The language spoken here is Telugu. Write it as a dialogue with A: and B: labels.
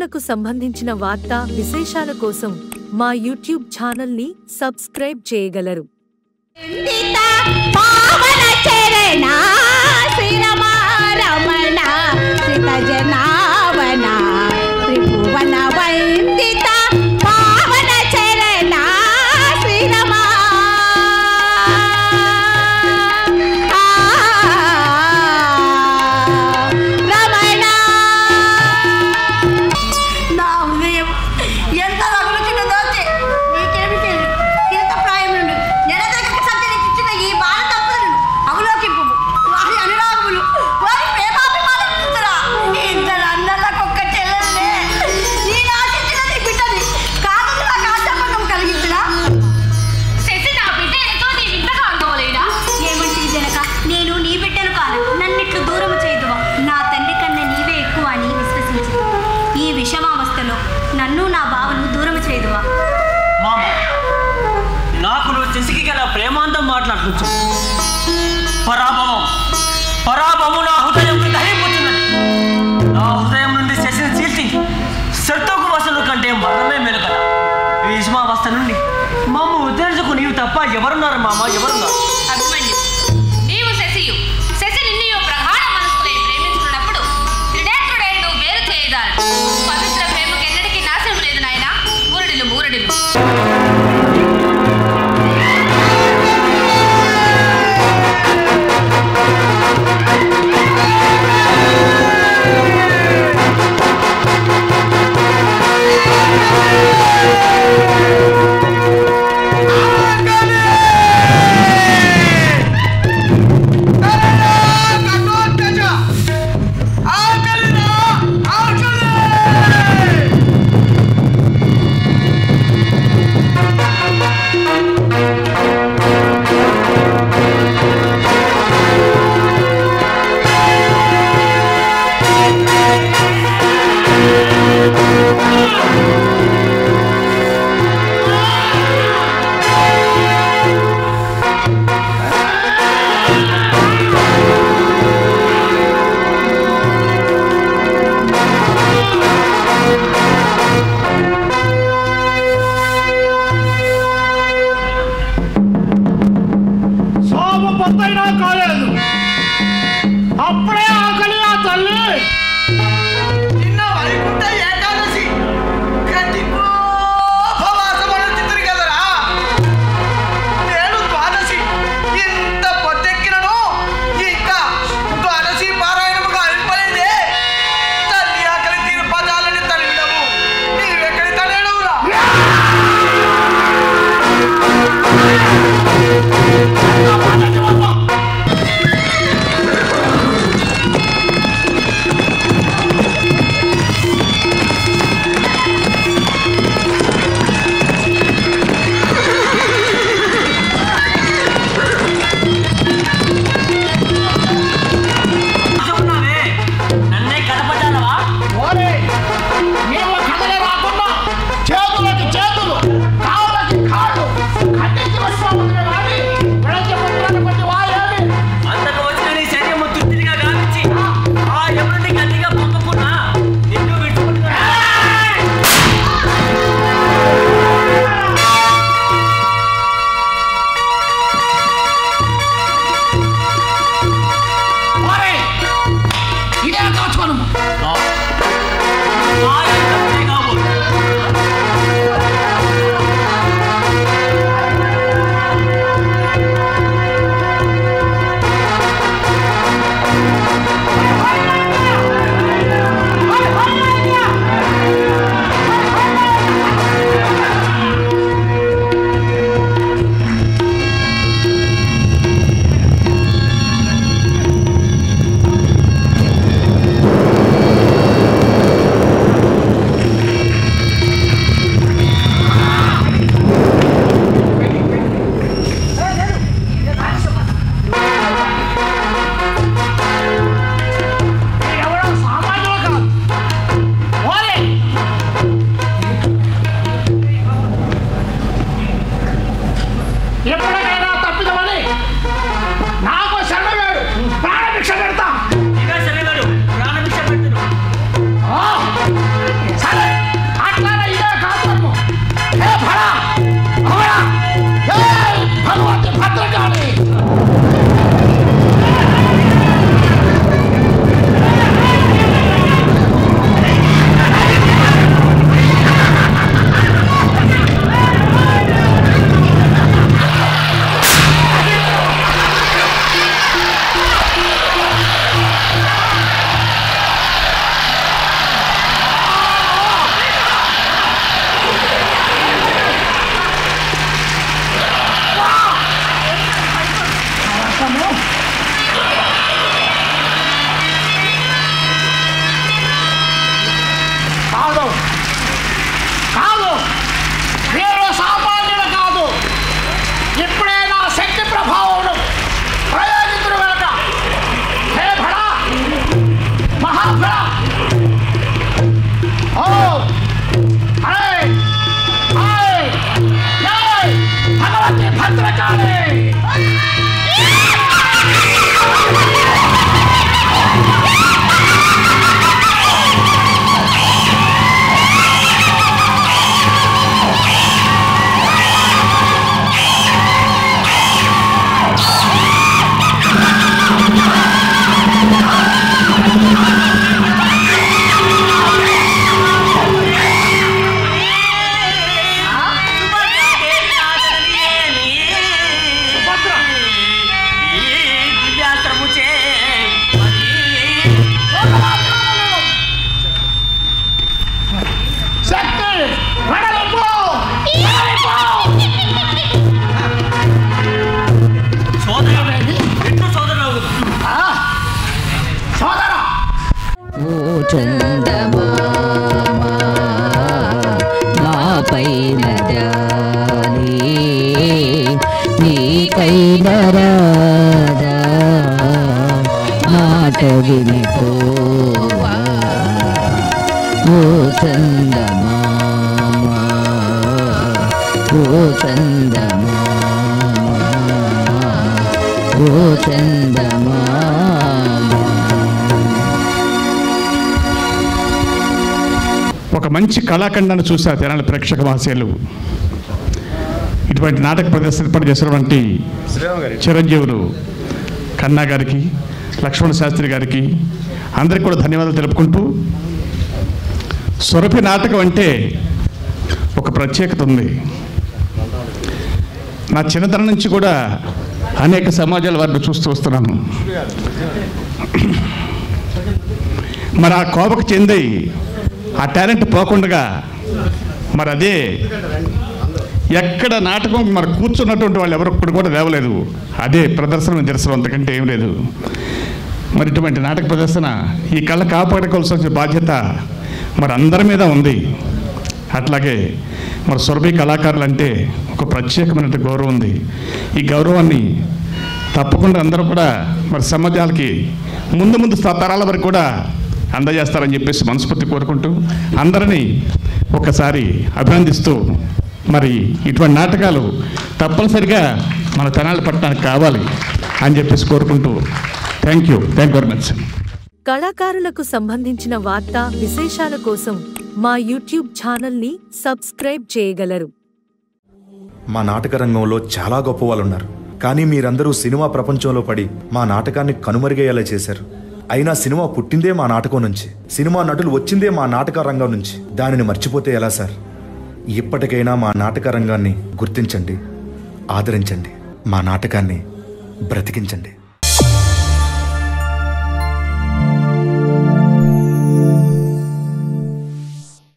A: తిరుమలకు సంబంధించిన వార్తా విశేషాల కోసం మా యూట్యూబ్ ఛానల్ని సబ్స్క్రైబ్ చేయగలరు.
B: నన్ను నా బావను దూరం చేయదువా?
C: మామ, నాకు నువ్వు శశికి గల ప్రేమాంతం మాట్లాడుతూ పరాభవం నా హృదయం దహింపుతున్నది. నా హృదయం నుండి శశిని చీల్చి శర్తకు వసలు కంటే మరణమే మెలు కదా. ఈ విషమావస్థ నుండి మమ్మ ఉద్ధరించుకు నీవు తప్ప ఎవరున్నారు మామ, ఎవరున్నారు?
D: నీవు శశియు శశి నిన్ను ప్రగాఢ మనసులే ప్రేమించుకున్నప్పుడు త్రినేత్రుడైన వేరు చేయదారు. పవిత్ర ప్రేమకు ఎన్నటికీ నాశనం లేదు నాయన. మూరడిలు
E: అప్పుడే ఆకలి ఆ తల్లి నిన్న వైకుంఠ ఏకాదశి గట్టిపోసమని కదరా. నేను ద్వాదశి ఇంత పొద్దెక్కినను ఇంకా ద్వాదశి పారాయణముగా అయిపోయిందే. తల్లి ఆకలి తీర్పదాలని తల్లిడము నీవెక్కడి తల్లిడవురా?
F: వినరాదా మాట వినిపోవా ఓ చందమామ ఓ చందమామ ఓ చందమామ.
G: ఒక మంచి కళాఖండాన్ని చూశారు తెనాలి ప్రేక్షక మహాశయులు. ఇటువంటి నాటక ప్రదర్శన ఏర్పాటు చేసినటువంటి చిరంజీవులు కన్నా గారికి, లక్ష్మణ శాస్త్రి గారికి అందరికీ కూడా ధన్యవాదాలు తెలుపుకుంటూ, సురభి నాటకం అంటే ఒక ప్రత్యేకత ఉంది. నా చిన్నతనం నుంచి కూడా అనేక సమాజాల వారిని చూస్తూ వస్తున్నాను. మరి ఆ కోపకు చెంది ఆ టాలెంట్ పోకుండా మరి అదే ఎక్కడ నాటకం మరి కూర్చున్నటువంటి వాళ్ళు ఎవరొక్కడు కూడా లేవలేదు. అదే ప్రదర్శన నిదర్శనం, అంతకంటే ఏం లేదు. మరి ఇటువంటి నాటక ప్రదర్శన ఈ కళ కాపాడుకోవాల్సిన బాధ్యత మరి అందరి మీద ఉంది. అట్లాగే మరి సురభి కళాకారులు అంటే ఒక ప్రత్యేకమైన గౌరవం ఉంది. ఈ గౌరవాన్ని తప్పకుండా అందరూ కూడా మరి సమాజాలకి ముందు తరాల వరకు కూడా అందజేస్తారని చెప్పేసి మనస్ఫూర్తి కోరుకుంటూ, అందరినీ ఒకసారి అభినందిస్తూ, మరి ఇటువంటి నాటకాలు తప్పనిసరిగా మన తెనాలి పట్టణానికి కావాలి అని చెప్పేసి కోరుకుంటూ, థ్యాంక్ యూ వెరీ మచ్.
A: కళాకారులకు సంబంధించిన వార్తా విశేషాల కోసం మా యూట్యూబ్ ఛానల్ని సబ్స్క్రైబ్ చేయగలరు.
H: మా నాటక రంగంలో చాలా గొప్ప వాళ్ళు ఉన్నారు, కానీ మీరందరూ సినిమా ప్రపంచంలో పడి మా నాటకాన్ని కనుమరుగయ్యేలా చేశారు. అయినా సినిమా పుట్టిందే మా నాటకం నుంచి, సినిమా నటులు వచ్చిందే మా నాటక రంగం నుంచి. దానిని మర్చిపోతే ఎలా సార్? ఇప్పటికైనా మా నాటక రంగాన్ని గుర్తించండి, ఆదరించండి, మా నాటకాన్ని బ్రతికించండి.